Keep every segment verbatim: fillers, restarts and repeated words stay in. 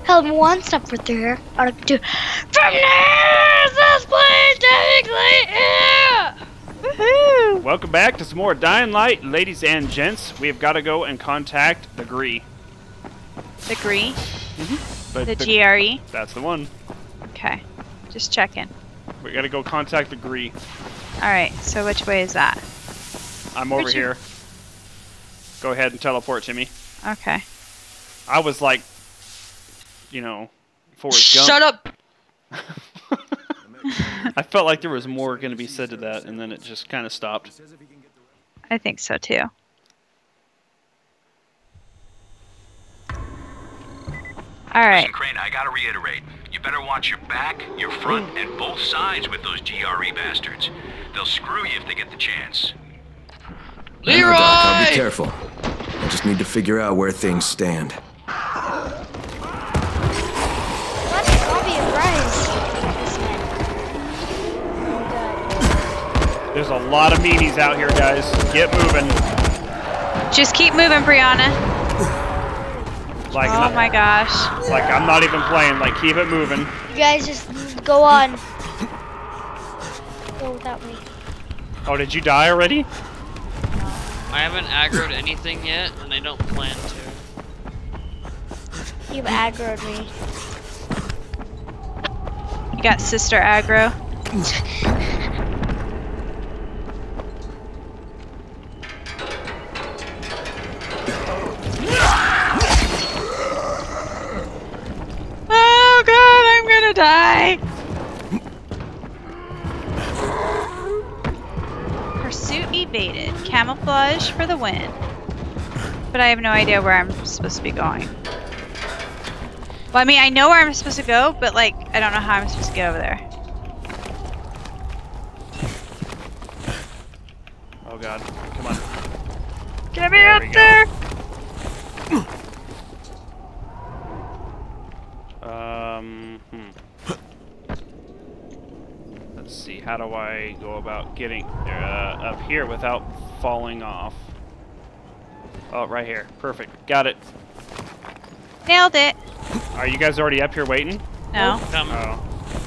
Held one step for there. Article two. From there, this place technically yeah. Woohoo! Welcome back to some more Dying Light, ladies and gents. We have got to go and contact the G R E. The G R E? Mm-hmm. The, the G R E? That's the one. Okay. Just checking. We got to go contact the G R E. Alright, so which way is that? I'm over Which here. Go ahead and teleport to me. Okay. I was like, you know, Forrest Gump. Shut up! I felt like there was more going to be said to that, and then it just kind of stopped. I think so too. Alright. Listen, Crane, I gotta reiterate. You better watch your back, your front, and both sides with those G R E bastards. They'll screw you if they get the chance. Leroy! Doc, I'll be careful. I just need to figure out where things stand. What copy of Rise? There's a lot of meanies out here, guys. Get moving. Just keep moving, Brianna. Like, oh not, my gosh. Like, I'm not even playing. Like, keep it moving. You guys just go on. Go without me. Oh, did you die already? I haven't aggroed anything yet, and I don't plan to. You've aggroed me. You got sister aggro. Oh god, I'm gonna die! Pursuit evaded. Camouflage for the win. But I have no idea where I'm supposed to be going. Well, I mean, I know where I'm supposed to go, but like, I don't know how I'm supposed to get over there. Oh god, come on. Get me There up we go. there! Um, hmm. Let's see, how do I go about getting uh, up here without falling off? Oh, right here. Perfect. Got it. Nailed it. Are you guys already up here waiting? No. Come. Oh.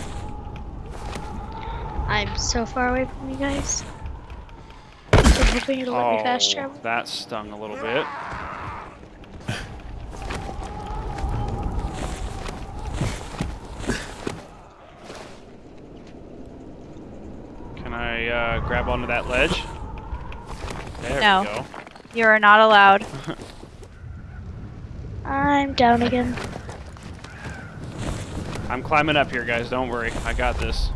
I'm so far away from you guys. I'm hoping it'll let me fast Oh, travel. that stung a little bit. Can I uh, grab onto that ledge? There No. we go. You are not allowed. I'm down again. I'm climbing up here, guys. Don't worry. I got this.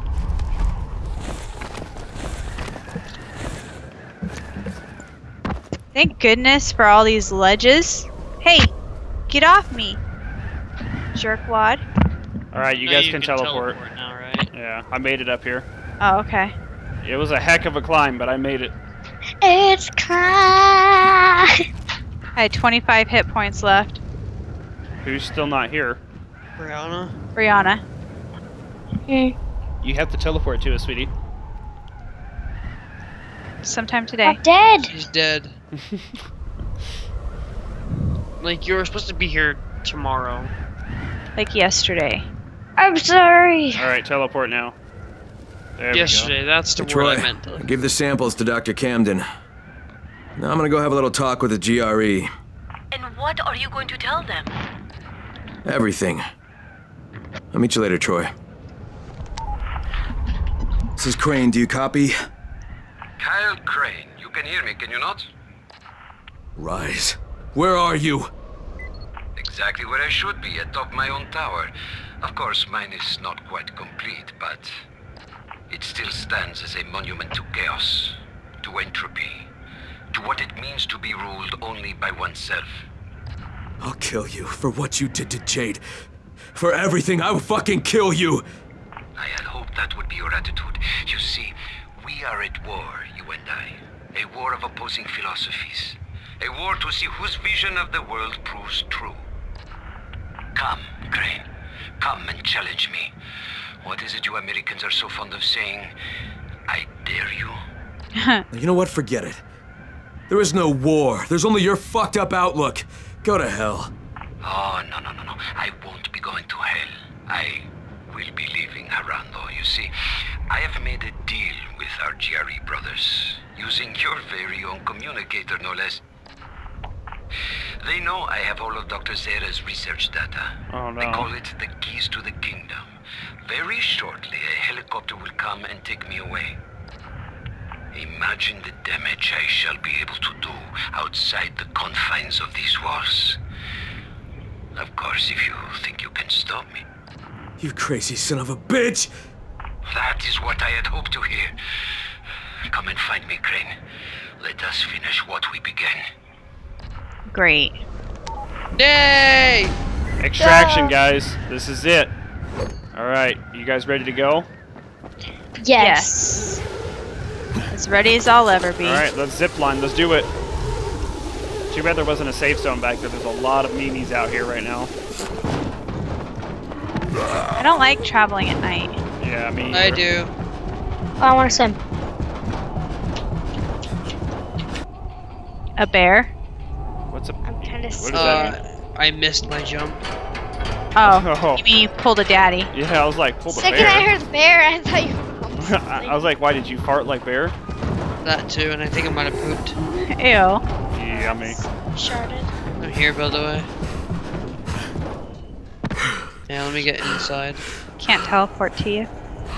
Thank goodness for all these ledges. Hey, get off me, jerkwad. Alright, you Now guys you can, teleport. now, right? Yeah, I made it up here. Oh, okay. It was a heck of a climb, but I made it. It's climb. I had twenty-five hit points left. Who's still not here? Brianna? Brianna. Hey. You have to teleport to us, sweetie. Sometime today. I'm dead. She's dead. Like, you were supposed to be here tomorrow. Like yesterday. I'm sorry. Alright, teleport now. There Yesterday, that's the Hey, word Troy, I meant to. give the samples to Doctor Camden. Now I'm gonna go have a little talk with the G R E. And what are you going to tell them? Everything. I'll meet you later, Troy. This is Crane, do you copy? Kyle Crane, you can hear me, can you not? Rise. Where are you? Exactly where I should be, atop my own tower. Of course, mine is not quite complete, but it still stands as a monument to chaos, to entropy, to what it means to be ruled only by oneself. I'll kill you for what you did to Jade. For everything, I will fucking kill you! I had hoped that would be your attitude. You see, we are at war, you and I. A war of opposing philosophies. A war to see whose vision of the world proves true. Come, Crane. Come and challenge me. What is it you Americans are so fond of saying? I dare you. You know what? Forget it. There is no war. There's only your fucked up outlook. Go to hell. Oh, no, no, no, no. I won't be going using your very own communicator, no less. They know I have all of Doctor Zera's research data. Oh, no. They call it the keys to the kingdom. Very shortly, a helicopter will come and take me away. Imagine the damage I shall be able to do outside the confines of these walls. Of course, if you think you can stop me. You crazy son of a bitch! That is what I had hoped to hear. Come and find me, Crane. Let us finish what we began. Great. Yay! Extraction, guys. This is it. Alright, you guys ready to go? Yes. As ready as I'll ever be. Alright, let's zip line. Let's do it. Too bad there wasn't a safe zone back there. There's a lot of meanies out here right now. I don't like traveling at night. Yeah, I mean. I do. Oh, I want to swim. A bear? What's a. I'm kind of What does that mean? Uh, I missed my jump. Oh, Oh. you mean you pulled a daddy? Yeah, I was like, pull the Second bear. I heard the bear, I thought you were I I was like, why did you fart like bear? That too, and I think I might have pooped. Ew. Yummy. sharded. I'm here, by the way. Yeah, let me get inside. Can't teleport to you.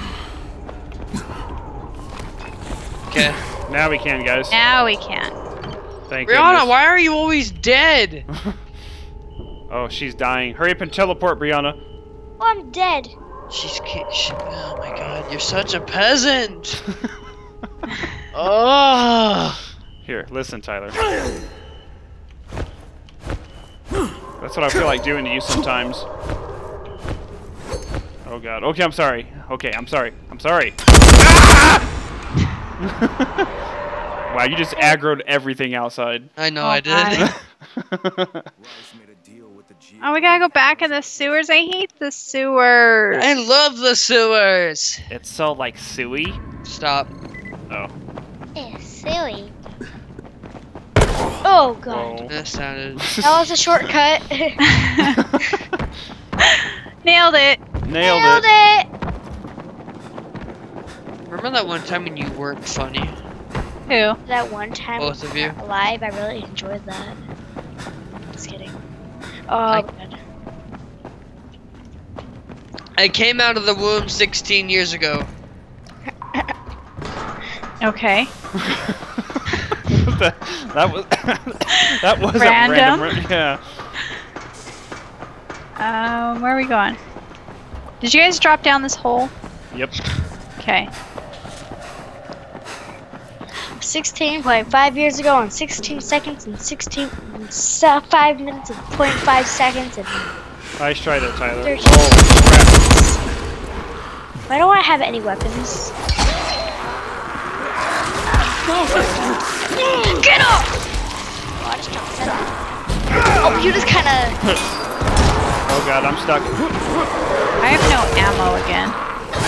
Okay. Now we can, guys. Now we can. Thank Brianna, goodness. why are you always dead? Oh, she's dying. Hurry up and teleport, Brianna. Oh, I'm dead. She's ki- she, oh my god, you're such a peasant. Oh. Here, listen, Tyler. That's what I feel like doing to you sometimes. Oh god. Okay, I'm sorry. Okay, I'm sorry. I'm sorry. Ah! Wow, you just aggroed everything outside. I know Oh, I did. hi. Oh, we gotta go back in the sewers. I hate the sewers. I love the sewers. It's so like suey. Stop. Oh. It's silly. Oh god. Whoa. That sounded. That was a shortcut. Nailed it. Nailed, Nailed it. it. Remember that one time when you weren't funny? Who? That one time Both of you. alive, I really enjoyed that. Just kidding. Oh, I- god. I came out of the womb sixteen years ago. Okay. that, that was that was Random? a random. Yeah. Um, where are we going? Did you guys drop down this hole? Yep. Okay. sixteen point five years ago and sixteen seconds and sixteen so five minutes and point five seconds and Nice try there, Tyler. thirteen Oh seconds. Why don't I have any weapons? Get up! Oh, I just dropped his head off. Oh, you just kind of. crap. Oh god, I'm stuck. I have no ammo again.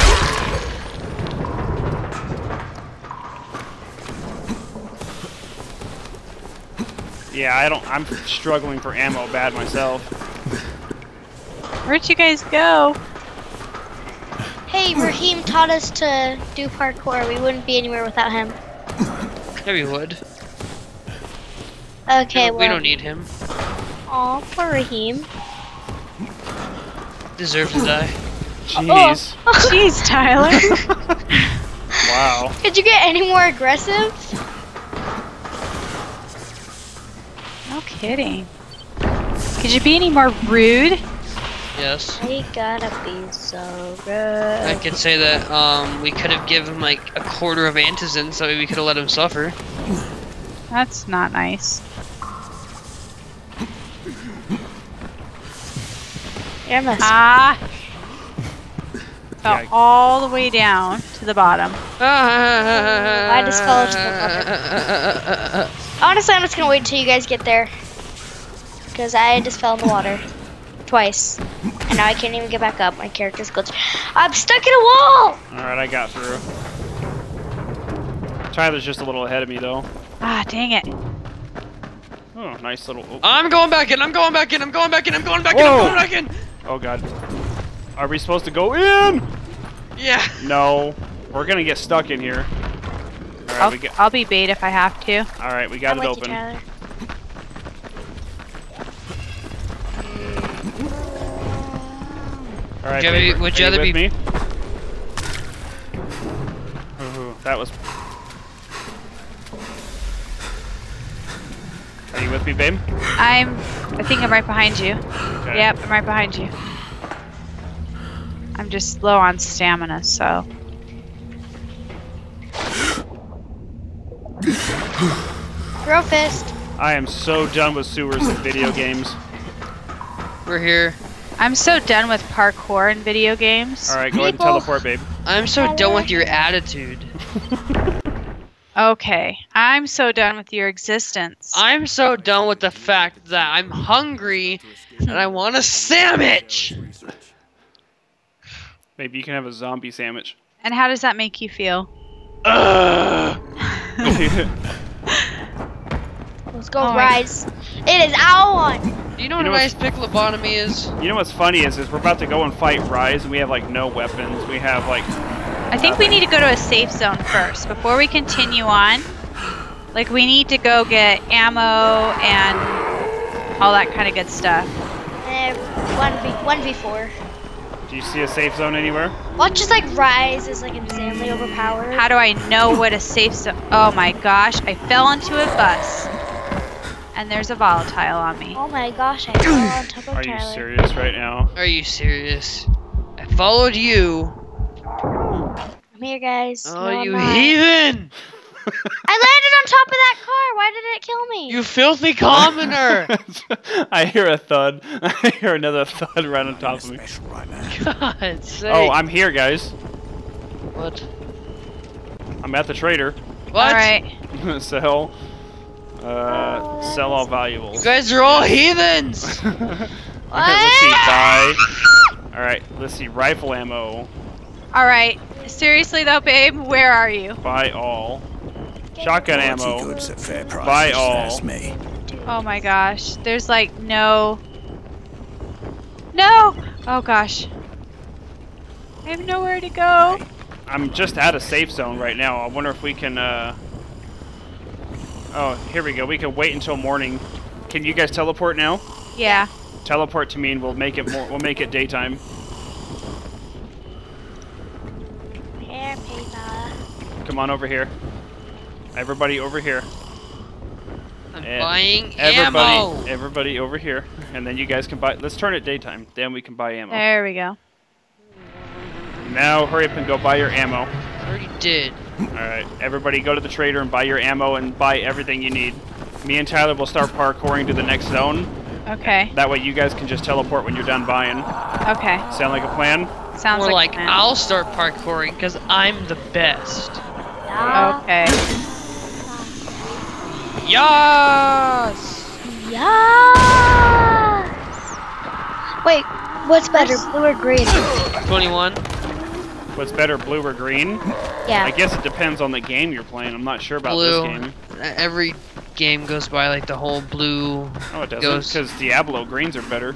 Yeah, I don't. I'm struggling for ammo bad myself. Where'd you guys go? Hey, Raheem taught us to do parkour. We wouldn't be anywhere without him. Yeah, we would. Okay, we well. don't need him. Aw, poor Raheem. Deserve to die. Jeez. Oh. Jeez, Tyler. Wow. Could you get any more aggressive? No kidding. Could you be any more rude? Yes. I gotta be so I good. could say that um, we could have given him like a quarter of antizin, so we could have let him suffer. That's not nice. You're a mess. Ah. Fell Yeah. all the way down to the bottom. I just fell into the Honestly, I'm just gonna wait until you guys get there. Because I just fell in the water. Twice. And now I can't even get back up. My character's glitched. I'm stuck in a wall! Alright, I got through. Tyler's just a little ahead of me, though. Ah, dang it. Oh, nice little. Oh, I'm going back in. I'm going back in. I'm going back in. I'm going back in. Whoa. I'm going back in. oh god. Are we supposed to go in? Yeah. No. We're gonna get stuck in here. Alright, I'll, we get. I'll be bait if I have to. Alright, we got I'm it with open. you, Tyler. Alright, Would you Babe, rather- would are you rather with be- me? Ooh, that was. Are you with me, babe? I'm. I think I'm right behind you. Okay. Yep, I'm right behind you. I'm just low on stamina, so. Throw fist. I am so done with sewers in video games. We're here. I'm so done with parkour in video games. Alright, go ahead and People. teleport, babe. I'm so done with your attitude. Okay, I'm so done with your existence. I'm so done with the fact that I'm hungry and I want a sandwich. Maybe you can have a zombie sandwich. And how does that make you feel? Ugh. Let's go, Oh, I- Rise. It is our one. Do you know what You a know nice pick lobotomy is? You know what's funny is, is we're about to go and fight Rise, and we have like no weapons. We have like. I think we need to go to a safe zone first before we continue on. Like, we need to go get ammo and all that kind of good stuff. Uh, one v one v four. Do you see a safe zone anywhere? Watch just like Rise is like insanely overpowered. How do I know what a safe zone? Oh my gosh, I fell into a bus. And there's a volatile on me. Oh my gosh, I fell on top of Are you Tyler. serious right now? Are you serious? I followed you. I'm here, guys. Oh, No, I'm you not. heathen! I landed on top of that car. Why did it kill me? You filthy commoner! I hear a thud. I hear another thud right on top of me. God's sake. Oh, I'm here, guys. What? I'm at the trader. What? Alright. Sell. Uh, sell all valuables. You guys are all heathens! Okay, let's see. Buy. All right, let's see. Rifle ammo. Alright. Seriously though, babe, where are you? Buy all. Shotgun ammo. Goods at fair prices, Buy all. that's me. Oh my gosh. There's like no... No! Oh gosh. I have nowhere to go. I'm just at a safe zone right now. I wonder if we can. Uh... Oh, here we go. We can wait until morning. Can you guys teleport now? Yeah. Teleport to me, and we'll make it more. We'll make it daytime. Here, Pizza. Come on over here. Everybody over here. I'm And buying everybody, ammo! everybody over here, and then you guys can buy. Let's turn it daytime. Then we can buy ammo. There we go. Now hurry up and go buy your ammo. I already did. All right, everybody, go to the trader and buy your ammo and buy everything you need. Me and Tyler will start parkouring to the next zone. Okay. That way, you guys can just teleport when you're done buying. Okay. Sound like a plan? Sounds More like, like, a plan. I'll start parkouring because I'm the best. Yeah. Okay. Yas! Yes. Wait, what's better, blue or green? twenty-one. What's better, blue or green? Yeah. I guess it depends on the game you're playing. I'm not sure about Blue. this game. Every game goes by like the whole blue. Oh, it doesn't, Goes- because Diablo greens are better.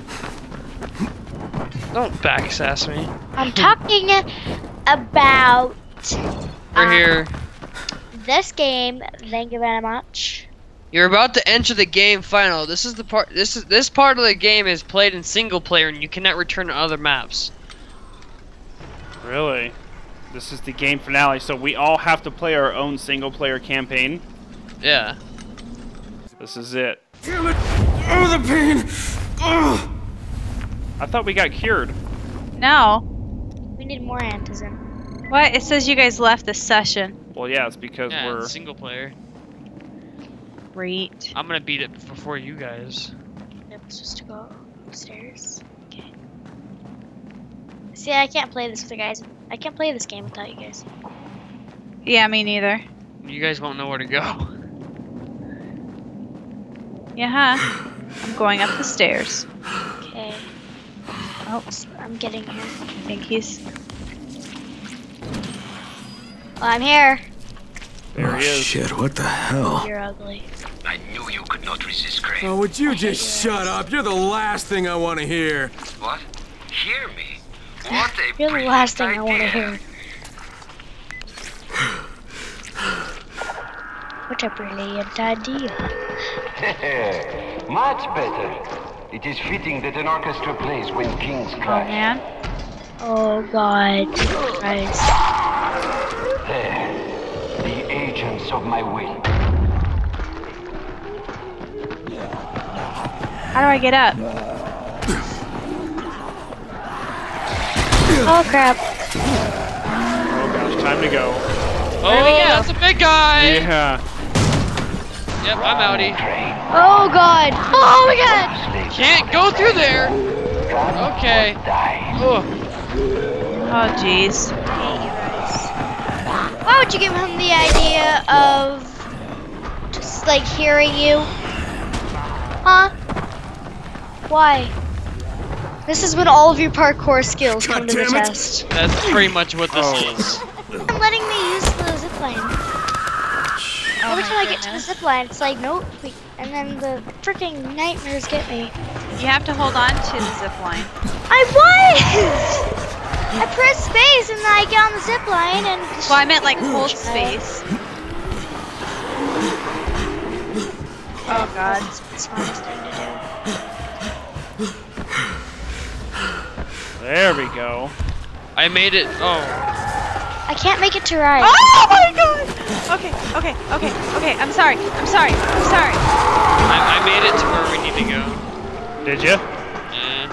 Don't backsass me. I'm talking about We're um, here. this game. Thank you very much. You're about to enter the game final. This is the part. This is this part of the game is played in single player, and you cannot return to other maps. Really? This is the game finale, so we all have to play our own single-player campaign. Yeah. This is it. Damn it! Oh, the pain! Oh! I thought we got cured. No. We need more antizin. What? It says you guys left the session. Well, yeah, it's because Yeah, we're. it's single player. Great. I'm gonna beat it before you guys. Yep, it's just to go upstairs. Okay. See, I can't play this with the guys. I can't play this game without you guys. Yeah, me neither. You guys won't know where to go. Yeah, huh? I'm going up the stairs. Okay. Oh, I'm getting here. I think he's... Well, I'm here. There Oh, he is. shit, what the hell? You're ugly. I knew you could not resist Crane. Oh, would you just shut up? You're the last thing I want to hear. What? Hear me? What a You're the last thing I want to brilliant hear. idea. What a brilliant idea. Much better. It is fitting that an orchestra plays when kings Oh clash. man. Oh god. Christ. There. The agents of my will. How do I get up? Oh crap. Oh gosh, time to go. Oh, do we go? that's a big guy. Yeah. Yep, I'm outie. Oh god. Oh my god. Can't go through there. Okay. Ugh. Oh jeez. Why would you give him the idea of just like hearing you? Huh? Why? This is when all of your parkour skills God come to the damn it. test. That's pretty much what this Oh. is. I'm letting me use the zip line. Oh Every my time I get to the goodness. zip line, it's like, nope, wait, and then the freaking nightmares get me. You have to hold on to the zip line. I was! I press space and then I get on the zip line and. Well, I meant like hold space. Oh god. That's the smartest thing to do. There we go. I made it. Oh. I can't make it to ride. Oh my god! Okay, okay, okay, okay. I'm sorry. I'm sorry. I'm sorry. I, I made it to where we need to go. Did you? Eh.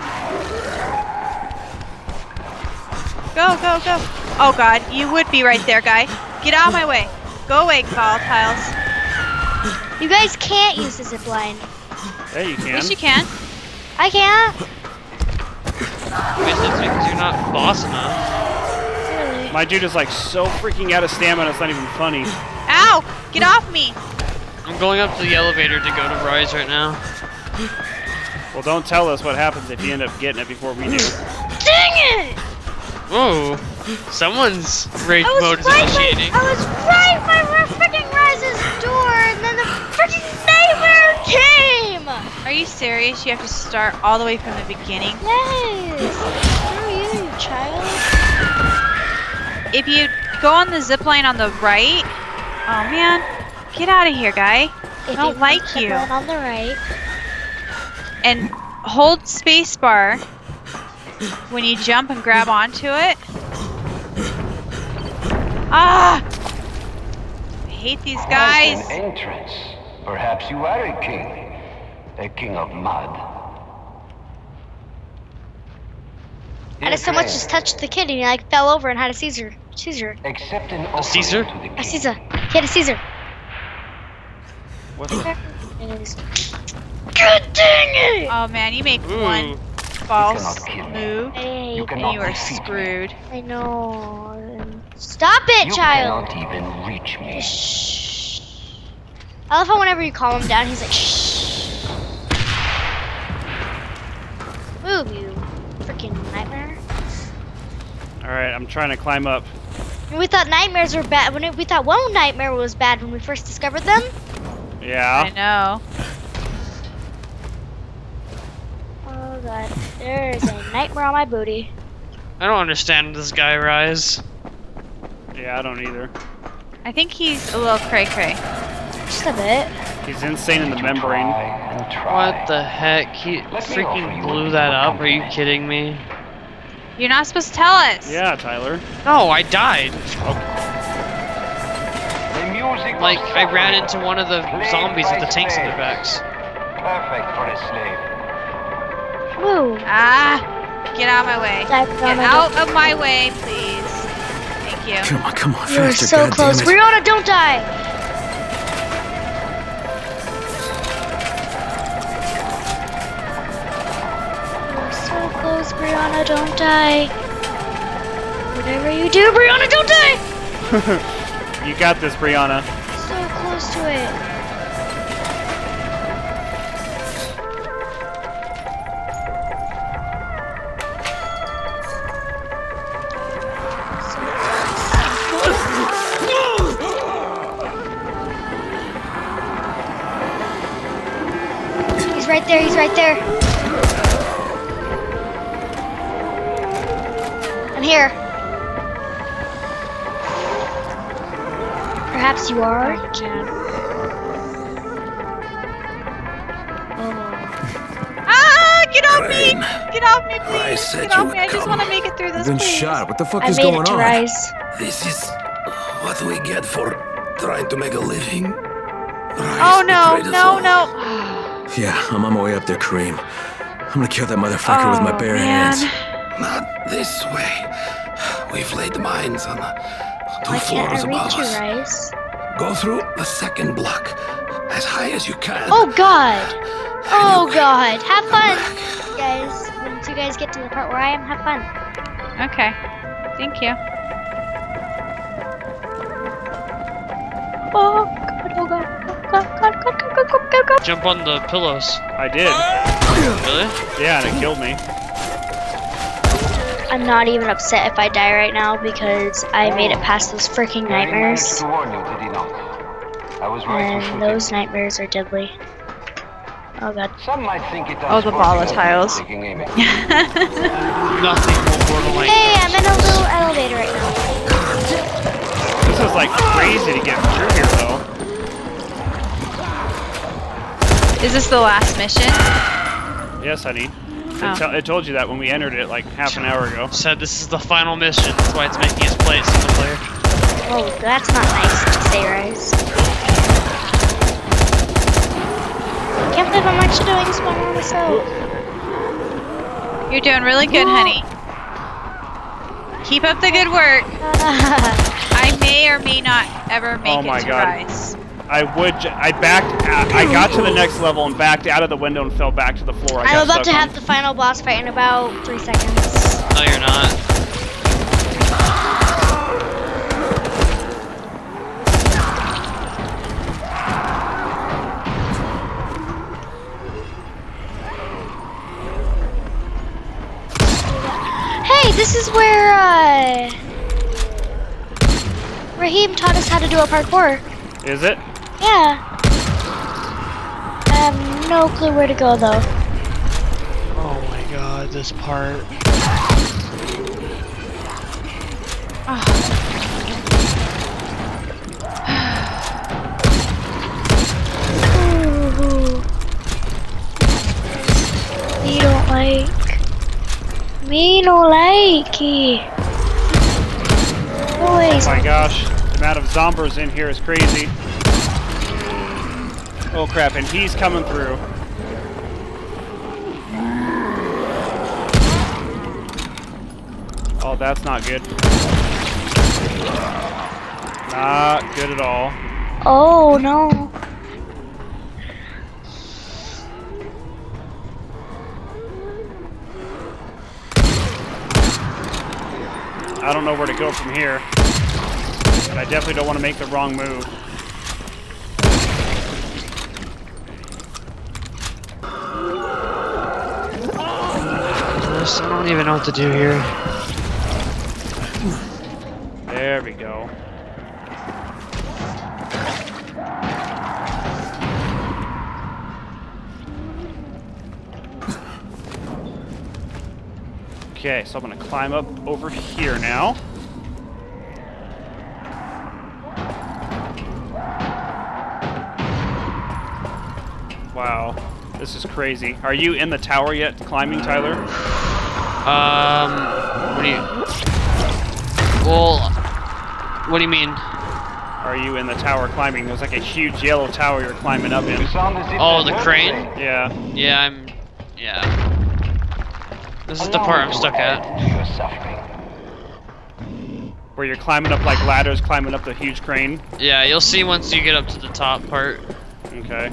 Go, go, go. Oh god, you would be right there, guy. Get out of my way. Go away, Kyle Tiles. You guys can't use the zip line. Yeah, you can. Yes, you can. I can't. I guess that's because you're not boss enough. Really. My dude is like so freaking out of stamina, it's not even funny. Ow! Get off me! I'm going up to the elevator to go to Rise right now. Well, don't tell us what happens if you end up getting it before we do. Dang it! Whoa. Someone's rage I was mode is right initiating. by, I was right by freaking Rise's door, and then the freaking nightmare came. Are you serious? You have to start all the way from the beginning? Yes. Screw you, you child. If you go on the zip line on the right... Oh man. Get out of here, guy. If don't you like put the you. button on the right. And hold spacebar when you jump and grab onto it. Ah! I hate these guys. Quite an entrance. Perhaps you are a king. A king of mud. I just so much just touched the kid and he like fell over and had a seizure. Seizure. Accept an A Caesar? offering to the A king. Caesar. He had a Caesar. What the? God dang it! Oh man, you make Ooh. one false cannot kill me. move I hate You that. cannot and you are defeat me. screwed. I know. Stop it, You child! cannot even reach me. Shh. I love how whenever you calm him down, he's like, shh. Move, you freaking nightmare. Alright, I'm trying to climb up. And we thought nightmares were bad. When it, we thought one nightmare was bad when we first discovered them. I Yeah. know. Oh god, there is a nightmare on my booty. I don't understand this guy, Rise. Yeah, I don't either. I think he's a little cray cray. Just a bit. He's insane in the You membrane. try and try. What the heck? He Let me offer freaking you blew a that little up. Are you company. kidding me? You're not supposed to tell us. Yeah, Tyler. No, I died. The music of Like, I ran suffering, into one of the played zombies with by the tanks in their slaves. backs. Perfect for a slave. Woo. Ah! Get out of my way. Dive Get down my out of my way, please. Thank you. Come on, come on, You are faster, so goddammit. close. Brianna, don't die! You're so close, Brianna, don't die. Whatever you do, Brianna, don't die! You got this, Brianna. So close to it. He's right there, he's right there. I'm here. Perhaps you are. off me! Get off me, I please! said Get you off would me! I just come. want to make it through this, Been please. shot. What the fuck I is made going it to on? Rise. This is what we get for trying to make a living. Rise Oh no! betrayed us No! all. No! Yeah, I'm on my way up there, Kareem. I'm gonna kill that motherfucker Oh, with my bare man. hands. Not this way. We've laid mines on the two Why can't floors I above reach you, us. Rise? Go through the second block as high as you can. Oh God! Oh Anyway, God! Have fun, back. guys. Once you guys get to the part where I am, have fun. Okay. Thank you. Oh God! Oh God! God! God! God! God! God! God! God! God! Jump on the pillows. I did. Really? Yeah, and it killed me. I'm not even upset if I die right now because I made it past those freaking nightmares. To warn you, did he not? I was right to shoot And him. those nightmares are deadly. Oh God. Some might think it Oh, the volatiles. taking aim at Nothing will borderline. Hey, I'm in a little elevator right now. This is like crazy to get through here, though. Is this the last mission? Yes, honey. Oh. It, te- it told you that when we entered it like half an hour ago. Said this is the final mission. That's why it's making us play it single player. Oh, that's not nice to say, Rise. Can't believe I'm actually doing this one on myself. You're doing really good, honey. Keep up the good work. I may or may not ever make Oh my it to God. Rise. I would. J- I backed. Out, I got to the next level and backed out of the window and fell back to the floor. I got I'm about stuck to on. have the final boss fight in about three seconds. No, you're not. Hey, this is where uh, Raheem taught us how to do a parkour. Is it? Yeah. I have no clue where to go though. Oh my god, this part. Ooh. Me don't like. Me no likey. Oh Boys. my gosh, the amount of zombies in here is crazy. Oh crap, and he's coming through. Oh, that's not good. Not good at all. Oh no. I don't know where to go from here. But I definitely don't want to make the wrong move. I don't even know what to do here. There we go. Okay, so I'm gonna climb up over here now. Wow, this is crazy. Are you in the tower yet, climbing, Tyler? Um, what do you... Well, what do you mean? Are you in the tower climbing? There's like a huge yellow tower you're climbing up in. Oh, the crane? Yeah. Yeah, I'm... Yeah. This is the part I'm stuck at. Where you're climbing up like ladders, climbing up the huge crane. Yeah, you'll see once you get up to the top part. Okay.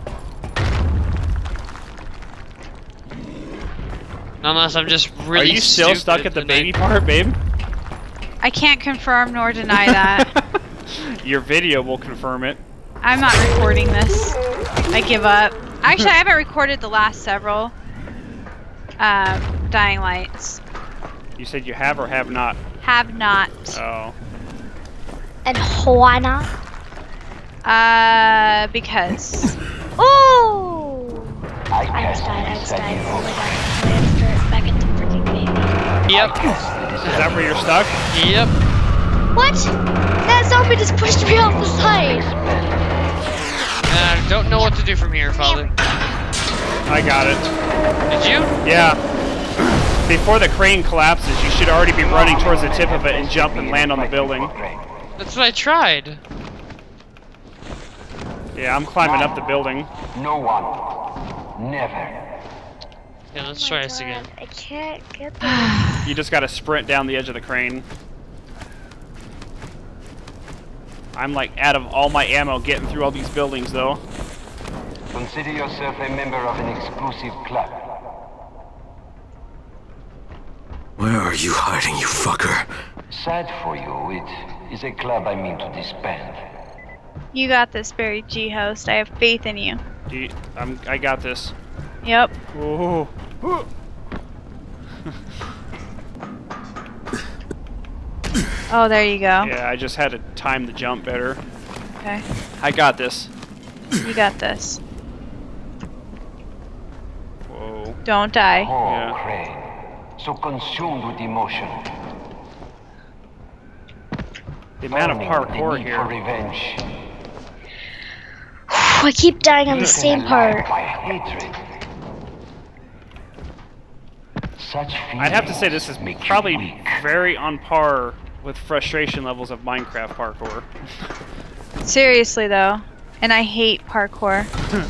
Unless I'm just really Are you still stuck at the and I- baby part, babe? I can't confirm nor deny that. Your video will confirm it. I'm not recording this. I give up. Actually, I haven't recorded the last several uh, Dying Lights. You said you have or have not? Have not. Oh. And why not? Uh, because. Oh! I just died, I just died. Oh my god. I have to start back at the freaking baby. Yep. Is that where you're stuck? Yep. What? That zombie just pushed me off the side. And I don't know what to do from here, Father. I got it. Did you? Yeah. Before the crane collapses, you should already be running towards the tip of it and jump and land on the building. That's what I tried. Yeah, I'm climbing up the building. No one. Never. Yeah, let's Oh try my this again. God, I can't get there. You just gotta sprint down the edge of the crane. I'm like out of all my ammo getting through all these buildings though. Consider yourself a member of an exclusive club. Where are you hiding, you fucker? Sad for you, it is a club I mean to disband. You got this, Barry G host. I have faith in you. Do you, I'm, I got this. Yep. Whoa. Oh, there you go. Yeah, I just had to time the jump better. Okay. I got this. You got this. Whoa. Don't die. Oh, Yeah. Crane. So consumed with emotion. The amount of burning with the parkour need here. For revenge. I keep dying on the Eaten same alive part. by hatred. Such I'd have to say feelings this is make you probably weak. very on par with frustration levels of Minecraft parkour. Seriously, though. And I hate parkour.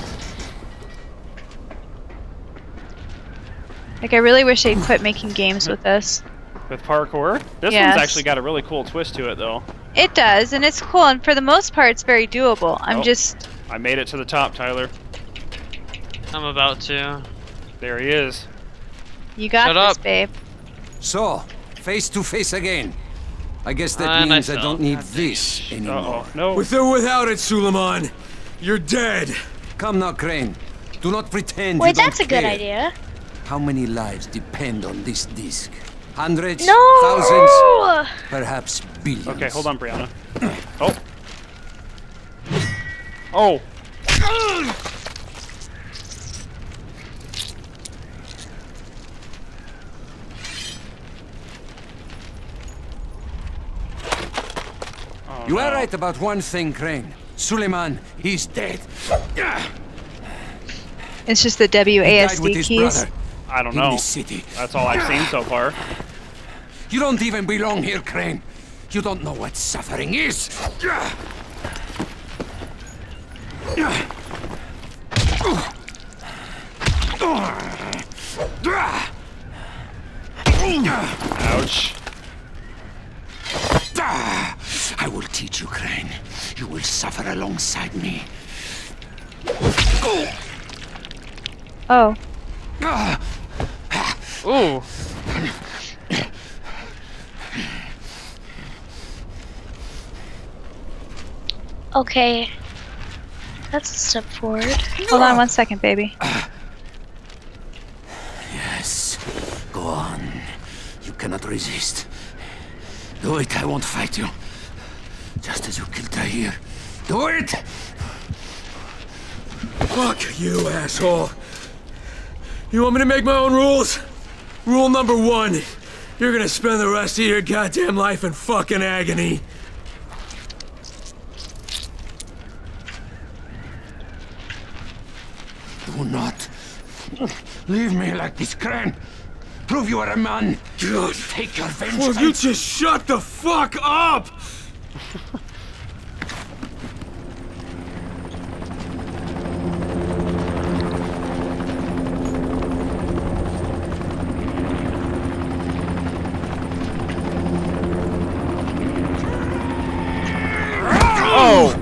Like, I really wish they'd quit making games with this. With parkour? This Yes. one's actually got a really cool twist to it though. It does, and it's cool, and for the most part, it's very doable. I'm Oh. just... I made it to the top, Tyler. I'm about to. There he is. You got Shut this, up. babe. So, face to face again. I guess that And means I I, fell. don't need this anymore. Uh-oh. No. With or without it, Suleiman, you're dead. Come now, Crane. Do not pretend you Wait, don't that's a good care. idea. How many lives depend on this disc? Hundreds? No! Thousands? Perhaps billions. Okay, hold on, Brianna. Oh. Oh. Oh, You are no. right about one thing, Crane. Suleiman, he's dead. It's just the He died with W A S D his keys. brother I don't in know. this city. That's all I've seen so far. You don't even belong here, Crane. You don't know what suffering is. Ouch. I will teach you, Crane. You will suffer alongside me. Oh. Ooh. Okay. That's a step forward. Hold on one second, baby. Yes. Go on. You cannot resist. Do it. I won't fight you. Just as you killed Tahir. Do it! Fuck you, asshole. You want me to make my own rules? Rule number one. You're gonna spend the rest of your goddamn life in fucking agony. Do not leave me like this, Crane. Prove you are a man. God. Take your Will vengeance. you just shut the fuck up? Oh!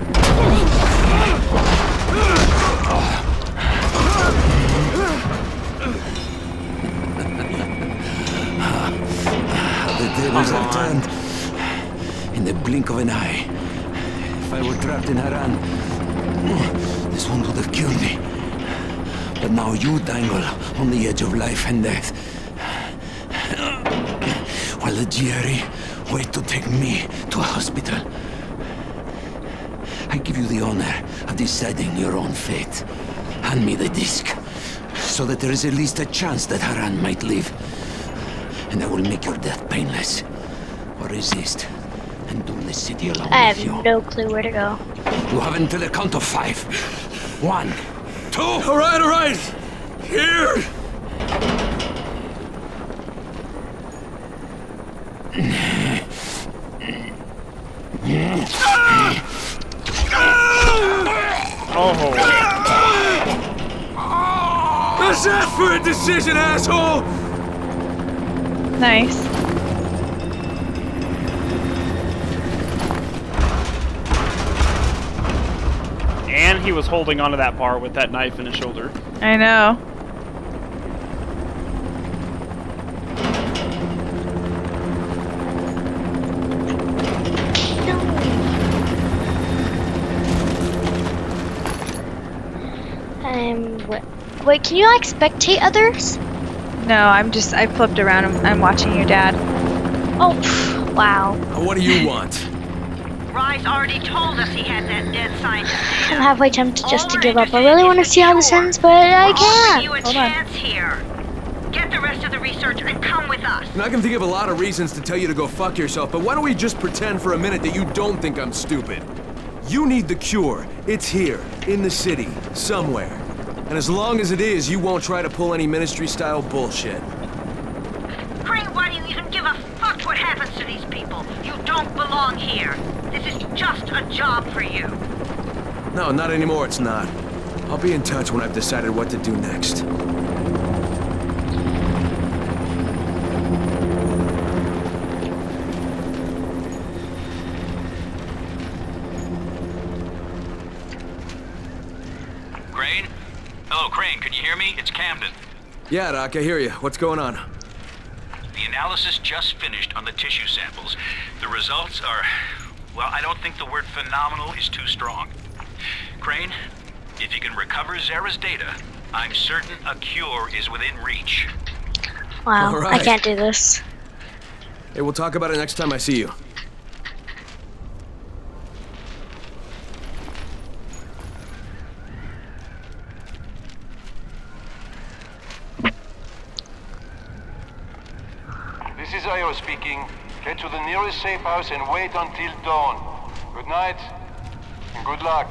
The tables have turned. In the blink of an eye. If I were trapped in Haran, this one would have killed me. But now you dangle on the edge of life and death. While the G R E wait to take me to a hospital. I give you the honor of deciding your own fate. Hand me the disc, so that there is at least a chance that Haran might live. And I will make your death painless. Or resist, and doom the city along I with you. have no clue where to go. You have until the count of five. One, two. All right, all right. Here! Oh. Let's ask for a decision, asshole! Nice. And he was holding onto that bar with that knife in his shoulder. I know. Um, wait, wait, can you like spectate others? No, I'm just, I flipped around. I'm, I'm watching your dad. Oh, pff, wow. Now, what do you want? Rise already told us he had that dead scientist I'm data. halfway tempted just All to we're give up. I interested really in want to is see how this cure. ends, but I We're offering you a can't. Hold on. chance here. Get the rest of the research and come with us. And I can think of a lot of reasons to tell you to go fuck yourself, but why don't we just pretend for a minute that you don't think I'm stupid? You need the cure. It's here, in the city, somewhere. And as long as it is, you won't try to pull any ministry-style bullshit. Crane, why do you even give a fuck what happens to these people? You don't belong here. This is just a job for you. No, not anymore, it's not. I'll be in touch when I've decided what to do next. Crane? Hello, Crane, can you hear me? It's Camden. Yeah, Doc, I hear you. What's going on? The analysis just finished on the tissue samples. The results are... well, I don't think the word phenomenal is too strong. Crane, if you can recover Zara's data, I'm certain a cure is within reach. Wow, All I right. can't do this. Hey, we'll talk about it next time I see you. This is Io speaking. Get to the nearest safe house and wait until dawn. Good night, and good luck.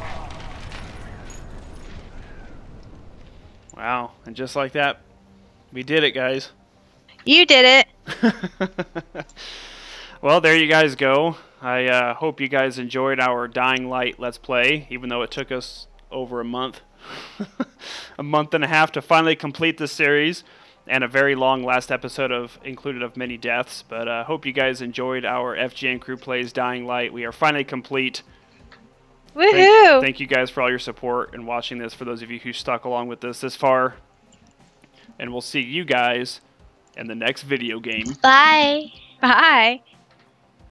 Wow, and just like that, we did it, guys. You did it. Well, there you guys go. I uh, hope you guys enjoyed our Dying Light Let's Play, even though it took us over a month. a month and a half to finally complete this series, and a very long last episode of included of many deaths. But I uh, hope you guys enjoyed our F G N Crew Plays Dying Light. We are finally complete. Woohoo! Thank, thank you guys for all your support and watching this, for those of you who stuck along with this this far. And we'll see you guys in the next video game. Bye. Bye.